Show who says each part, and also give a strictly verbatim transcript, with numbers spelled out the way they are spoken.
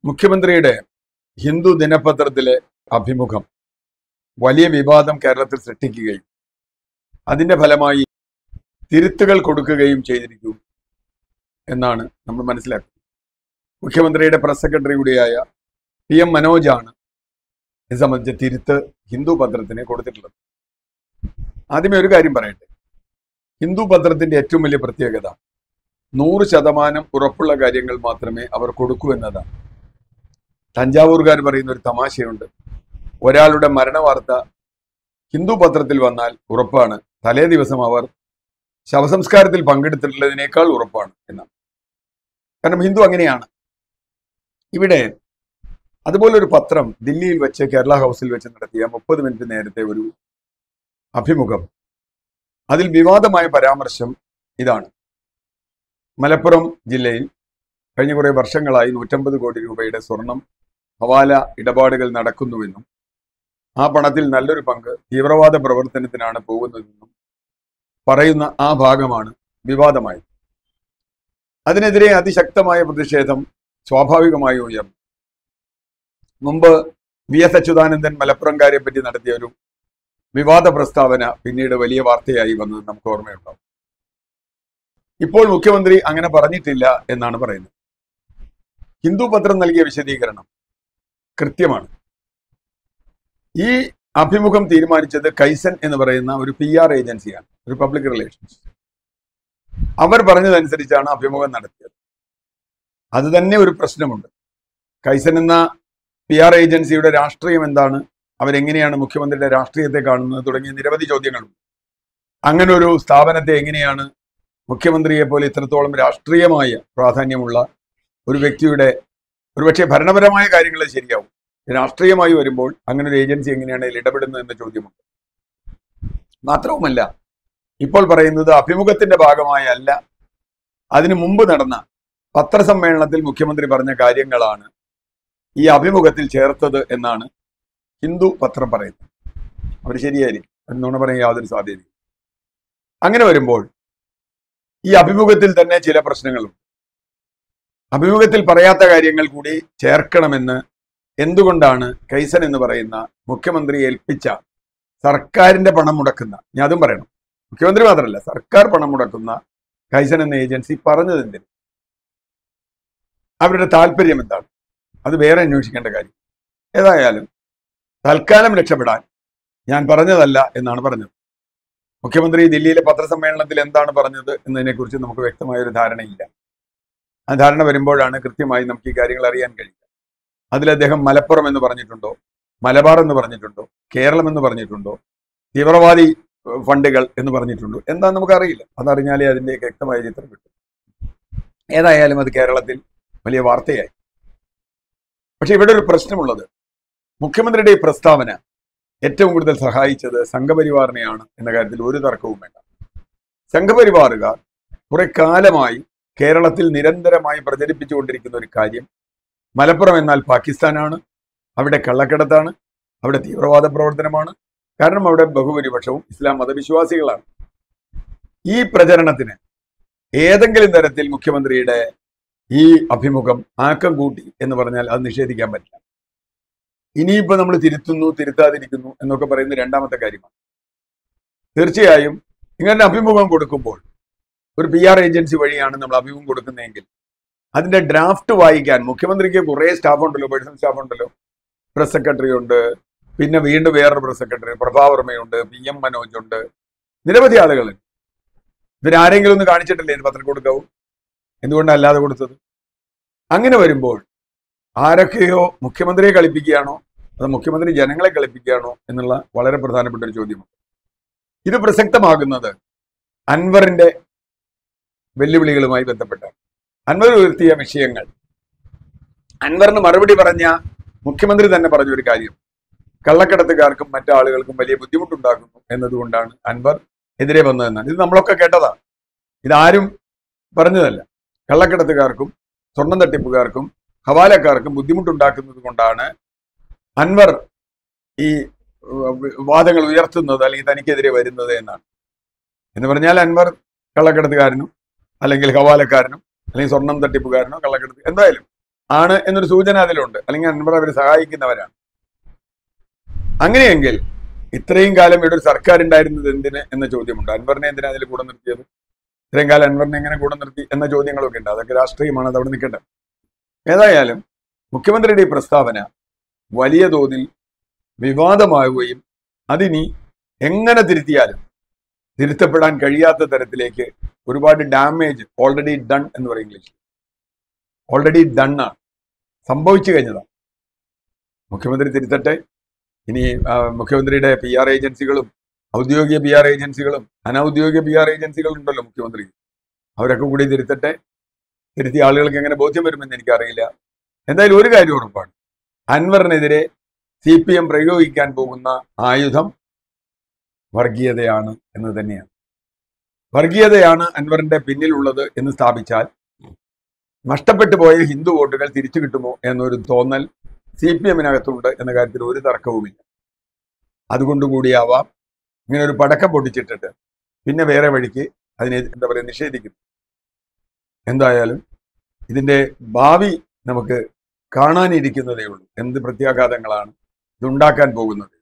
Speaker 1: മുഖ്യമന്ത്രിയുടെ ഹിന്ദു ദിനപത്രത്തിലെ അഭിമുഖം വലിയ വിവാദം കേരളത്തിൽ സൃഷ്ടിക്കുകയും അതിന്റെ ഫലമായി തിരുത്തുകൾ കൊടുക്കുകയും ചെയ്തിരിക്കും എന്നാണ് നമ്മൾ മനസ്സിലാക്കുന്നത്. മുഖ്യമന്ത്രിയുടെ പ്രസ് സെക്രട്ടറി കൂടിയായ പി എം മനോജാണ് ഇത് സംബന്ധിച്ച തിരുത്ത് ഹിന്ദു പത്രത്തിന് കൊടുത്തിട്ടുള്ളത്. ആദ്യമേ ഒരു കാര്യം പറയട്ടെ. ഹിന്ദു പത്രത്തിന്റെ ഏറ്റവും വലിയ പ്രത്യേകത നൂറ് ശതമാനം ഉറപ്പുള്ള കാര്യങ്ങൾ മാത്രമേ അവർ കൊടുക്കൂ എന്നതാണ്. തഞ്ചാവൂർകാർ പറയുന്ന ഒരു തമാശയുണ്ട്. ഒരാളുടെ മരണവാർത്ത ഹിന്ദു പത്രത്തിൽ വന്നാൽ ഉറപ്പാണ്, തലേ ദിവസം അവർ ശവസംസ്കാരത്തിൽ പങ്കെടുത്തിട്ടുള്ളതിനേക്കാൾ ഉറപ്പാണ് എന്നാണ്. കാരണം ഹിന്ദു അങ്ങനെയാണ്. ഇവിടെ അതുപോലെ ഒരു പത്രം ദില്ലിയിൽ വെച്ച് കേരള ഹൗസിൽ വെച്ച് നടത്തിയ മുപ്പത് മിനിറ്റ് നേരത്തെ ഒരു അഭിമുഖം, അതിൽ വിവാദമായ പരാമർശം ഇതാണ്. മലപ്പുറം ജില്ലയിൽ കഴിഞ്ഞ കുറെ വർഷങ്ങളായി നൂറ്റമ്പത് കോടി രൂപയുടെ സ്വർണം ഹവാല ഇടപാടുകൾ നടക്കുന്നുവെന്നും ആ പണത്തിൽ നല്ലൊരു പങ്ക് തീവ്രവാദ പ്രവർത്തനത്തിനാണ് പോകുന്നതെന്നും പറയുന്ന ആ ഭാഗമാണ് വിവാദമായത്. അതിനെതിരെ അതിശക്തമായ പ്രതിഷേധം സ്വാഭാവികമായി ഉയർന്നു. മുമ്പ് വി എസ് അച്യുതാനന്ദൻ മലപ്പുറംകാരെ പറ്റി നടത്തിയ ഒരു വിവാദ പ്രസ്താവന പിന്നീട് വലിയ വാർത്തയായി വന്നത് നമുക്ക് ഓർമ്മയുണ്ടാവും. ഇപ്പോൾ മുഖ്യമന്ത്രി അങ്ങനെ പറഞ്ഞിട്ടില്ല എന്നാണ് പറയുന്നത്. ഹിന്ദു പത്രം നൽകിയ വിശദീകരണം കൃത്യമാണ്. ഈ അഭിമുഖം തീരുമാനിച്ചത് കൈസൻ എന്ന് പറയുന്ന ഒരു പി ആർ ഏജൻസിയാണ്, ഒരു പബ്ലിക് റിലേഷൻസ്. അവർ പറഞ്ഞതനുസരിച്ചാണ് അഭിമുഖം നടത്തിയത്. അത് തന്നെ ഒരു പ്രശ്നമുണ്ട്. കൈസൻ എന്ന പി ആർ ഏജൻസിയുടെ രാഷ്ട്രീയം എന്താണ്, അവരെങ്ങനെയാണ് മുഖ്യമന്ത്രിയുടെ രാഷ്ട്രീയത്തെ കാണുന്നത് തുടങ്ങിയ നിരവധി ചോദ്യങ്ങളുണ്ട്. അങ്ങനെ ഒരു സ്ഥാപനത്തെ എങ്ങനെയാണ് മുഖ്യമന്ത്രിയെ പോലെ ഇത്രത്തോളം രാഷ്ട്രീയമായ പ്രാധാന്യമുള്ള ഒരു വ്യക്തിയുടെ, ഒരുപക്ഷെ ഭരണപരമായ കാര്യങ്ങളെ ശരിയാവും, രാഷ്ട്രീയമായി വരുമ്പോൾ അങ്ങനെ ഒരു ഏജൻസി എങ്ങനെയാണ് ഇതിൽ ഇടപെടുന്നത് എന്ന ചോദ്യമുണ്ട്. മാത്രവുമല്ല, ഇപ്പോൾ പറയുന്നത് അഭിമുഖത്തിന്റെ ഭാഗമായല്ല, അതിനു മുമ്പ് നടന്ന പത്രസമ്മേളനത്തിൽ മുഖ്യമന്ത്രി പറഞ്ഞ കാര്യങ്ങളാണ് ഈ അഭിമുഖത്തിൽ ചേർത്തത് എന്നാണ് ഹിന്ദു പത്രം പറയുന്നത്. അവർ ശരിയായിരിക്കും, എന്നോണം പറയാൻ യാതൊരു സാധ്യതയും. അങ്ങനെ വരുമ്പോൾ ഈ അഭിമുഖത്തിൽ തന്നെ ചില പ്രശ്നങ്ങളുണ്ട്. അഭിമുഖത്തിൽ പറയാത്ത കാര്യങ്ങൾ കൂടി ചേർക്കണമെന്ന് എന്തുകൊണ്ടാണ് കൈസൻ എന്ന് പറയുന്ന മുഖ്യമന്ത്രി ഏൽപ്പിച്ച സർക്കാരിന്റെ പണം മുടക്കുന്ന, ഞാൻ അതും പറയണം, മുഖ്യമന്ത്രി മാത്രമല്ല സർക്കാർ പണം മുടക്കുന്ന കൈസൻ എന്ന ഏജൻസി പറഞ്ഞത് എന്തിന്? അവരുടെ താല്പര്യം എന്താണ്? അത് വേറെ അന്വേഷിക്കേണ്ട കാര്യം. ഏതായാലും തൽക്കാലം രക്ഷപ്പെടാൻ ഞാൻ പറഞ്ഞതല്ല എന്നാണ് പറഞ്ഞത്. മുഖ്യമന്ത്രി ദില്ലിയിലെ പത്രസമ്മേളനത്തിൽ എന്താണ് പറഞ്ഞത് എന്നതിനെക്കുറിച്ച് നമുക്ക് വ്യക്തമായ ഒരു ധാരണയില്ല. ആ ധാരണ വരുമ്പോഴാണ് കൃത്യമായി നമുക്ക് ഈ കാര്യങ്ങൾ അറിയാൻ കഴിയുക. അതിൽ അദ്ദേഹം മലപ്പുറം എന്ന് പറഞ്ഞിട്ടുണ്ടോ, മലബാർ എന്ന് പറഞ്ഞിട്ടുണ്ടോ, കേരളം എന്ന് പറഞ്ഞിട്ടുണ്ടോ, തീവ്രവാദി ഫണ്ടുകൾ എന്ന് പറഞ്ഞിട്ടുണ്ടോ, എന്താണെന്ന് നമുക്കറിയില്ല. അതറിഞ്ഞാലേ അതിൻ്റെ വ്യക്തമായ ചിത്രം കിട്ടും. ഏതായാലും അത് കേരളത്തിൽ വലിയ വാർത്തയായി. പക്ഷെ ഇവിടെ ഒരു പ്രശ്നമുള്ളത്, മുഖ്യമന്ത്രിയുടെ ഈ പ്രസ്താവന ഏറ്റവും കൂടുതൽ സഹായിച്ചത് സംഘപരിവാറിനെയാണ് എന്ന കാര്യത്തിൽ ഒരു തർക്കവും വേണ്ട. സംഘപരിവാറുകാർ കുറെ കാലമായി കേരളത്തിൽ നിരന്തരമായി പ്രചരിപ്പിച്ചുകൊണ്ടിരിക്കുന്ന ഒരു കാര്യം, മലപ്പുറം എന്നാൽ പാകിസ്ഥാനാണ്, അവിടെ കള്ളക്കടത്താണ്, അവിടെ തീവ്രവാദ പ്രവർത്തനമാണ്, കാരണം അവിടെ ബഹുഭൂരിപക്ഷവും ഇസ്ലാം മതവിശ്വാസികളാണ്. ഈ പ്രചരണത്തിന് ഏതെങ്കിലും തരത്തിൽ മുഖ്യമന്ത്രിയുടെ ഈ അഭിമുഖം ആക്കം കൂട്ടി എന്ന് പറഞ്ഞാൽ അത് നിഷേധിക്കാൻ പറ്റില്ല. ഇനിയിപ്പോ നമ്മൾ തിരുത്തുന്നു തിരുത്താതിരിക്കുന്നു എന്നൊക്കെ പറയുന്ന രണ്ടാമത്തെ കാര്യമാണ്. തീർച്ചയായും ഇങ്ങനെ അഭിമുഖം കൊടുക്കുമ്പോൾ ഒരു പി ആർ ഏജൻസി വഴിയാണ് നമ്മൾ അഭിമുഖം കൊടുക്കുന്നതെങ്കിൽ അതിന്റെ ഡ്രാഫ്റ്റ് വായിക്കാൻ മുഖ്യമന്ത്രിക്ക് കുറേ സ്റ്റാഫ് ഉണ്ടല്ലോ, പേഴ്സണൽ സ്റ്റാഫ് ഉണ്ടല്ലോ. പ്രസ് സെക്രട്ടറി ഉണ്ട്, പിന്നെ വീണ്ടും വേറൊരു പ്രസ് സെക്രട്ടറി പ്രഭാവർമ്മയുണ്ട്, പി എം മനോജ് ഉണ്ട്, നിരവധി ആളുകൾ. ഇവരാരെങ്കിലും ഒന്ന് കാണിച്ചിട്ടില്ലേ ഇത് പത്രം കൊടുക്കാവൂ? എന്തുകൊണ്ടാണ് അല്ലാതെ കൊടുത്തത്? അങ്ങനെ വരുമ്പോൾ ആരൊക്കെയോ മുഖ്യമന്ത്രിയെ കളിപ്പിക്കുകയാണോ അത് മുഖ്യമന്ത്രി ജനങ്ങളെ കളിപ്പിക്കുകയാണോ എന്നുള്ള വളരെ പ്രധാനപ്പെട്ട ഒരു ചോദ്യമാണ്. ഇത് പ്രസക്തമാകുന്നത് അൻവറിന്റെ വെല്ലുവിളികളുമായി ബന്ധപ്പെട്ടാണ്. അൻവർ ഉയർത്തിയ വിഷയങ്ങൾ, അൻവറിന് മറുപടി പറഞ്ഞ മുഖ്യമന്ത്രി തന്നെ പറഞ്ഞ ഒരു കാര്യം, കള്ളക്കടത്തുകാർക്കും മറ്റാളുകൾക്കും വലിയ ബുദ്ധിമുട്ടുണ്ടാക്കുന്നു എന്നതുകൊണ്ടാണ് അൻവർ എതിരെ വന്നതെന്നാണ്. ഇത് നമ്മളൊക്കെ കേട്ടതാണ്, ഇതാരും പറഞ്ഞതല്ല. കള്ളക്കടത്തുകാർക്കും സ്വർണം തട്ടിപ്പുകാർക്കും ഹവാലക്കാർക്കും ബുദ്ധിമുട്ടുണ്ടാക്കുന്നത് കൊണ്ടാണ് അൻവർ ഈ വാദങ്ങൾ ഉയർത്തുന്നത് അല്ലെങ്കിൽ തനിക്കെതിരെ വരുന്നത് എന്നാണ്. എന്ന് പറഞ്ഞാൽ അൻവർ കള്ളക്കടത്തുകാരനും അല്ലെങ്കിൽ ഹവാലക്കാരനും അല്ലെങ്കിൽ സ്വർണം തട്ടിപ്പുകാരനോ കള്ളക്കടത്ത് എന്തായാലും ആണ് എന്നൊരു സൂചന അതിലുണ്ട്. അല്ലെങ്കിൽ അൻവർ അവരെ സഹായിക്കുന്നവരാണ്. അങ്ങനെയെങ്കിൽ ഇത്രയും കാലം ഇവിടെ ഒരു സർക്കാർ ഉണ്ടായിരുന്നത് എന്തിന് എന്ന ചോദ്യമുണ്ട്. അൻവറിനെ എന്തിനാ അതിൽ കൂടെ നിർത്തിയത്? ഇത്രയും കാലം അൻവറിനെ എങ്ങനെ കൂടെ നിർത്തി എന്ന ചോദ്യങ്ങളൊക്കെ ഉണ്ട്. അതൊക്കെ രാഷ്ട്രീയമാണ്, അത് അവിടെ നിൽക്കേണ്ടത്. ഏതായാലും മുഖ്യമന്ത്രിയുടെ ഈ പ്രസ്താവന വലിയ തോതിൽ വിവാദമാവുകയും അതിനി എങ്ങനെ തിരുത്തിയാലും തിരുത്തപ്പെടാൻ കഴിയാത്ത തരത്തിലേക്ക് ഒരുപാട് ഡാമേജ് ഓൾറെഡി ഡൺ എന്ന് പറയും ഇംഗ്ലീഷിൽ. ഓൾറെഡി ഡൺ ആണ്, സംഭവിച്ചു കഴിഞ്ഞതാണ്. മുഖ്യമന്ത്രി തിരുത്തട്ടെ. ഇനി മുഖ്യമന്ത്രിയുടെ പി ആർ ഏജൻസികളും ഔദ്യോഗിക പി ആർ ഏജൻസികളും അനൗദ്യോഗിക പി ആർ ഏജൻസികളും ഉണ്ടല്ലോ മുഖ്യമന്ത്രി, അവരൊക്കെ കൂടി തിരുത്തട്ടെ. തിരുത്തിയ ആളുകൾക്ക് എങ്ങനെ ബോധ്യം വരുമെന്ന് എനിക്കറിയില്ല. എന്തായാലും ഒരു കാര്യം ഉറപ്പാണ്, അൻവറിനെതിരെ സി പി എം പ്രയോഗിക്കാൻ പോകുന്ന ആയുധം വർഗീയതയാണ് എന്ന് തന്നെയാണ്. വർഗീയതയാണ് അൻവറിന്റെ പിന്നിലുള്ളത് എന്ന് സ്ഥാപിച്ചാൽ നഷ്ടപ്പെട്ടു പോയ ഹിന്ദു വോട്ടുകൾ തിരിച്ചു കിട്ടുമോ എന്നൊരു തോന്നൽ സി പി എമ്മിനകത്തുണ്ട് എന്ന കാര്യത്തിൽ ഒരു തർക്കവുമില്ല. അതുകൊണ്ടുകൂടിയാവാം ഇങ്ങനെ ഒരു പടക്കം പൊട്ടിച്ചിട്ടിട്ട് പിന്നെ വേറെ വഴിക്ക് അതിനെ എന്താ പറയുക നിഷേധിക്കുന്നു. എന്തായാലും ഇതിന്റെ ഭാവി നമുക്ക് കാണാനിരിക്കുന്നതേ ഉള്ളൂ. എന്ത് പ്രത്യാഘാതങ്ങളാണ് ഇതുണ്ടാക്കാൻ പോകുന്നത്.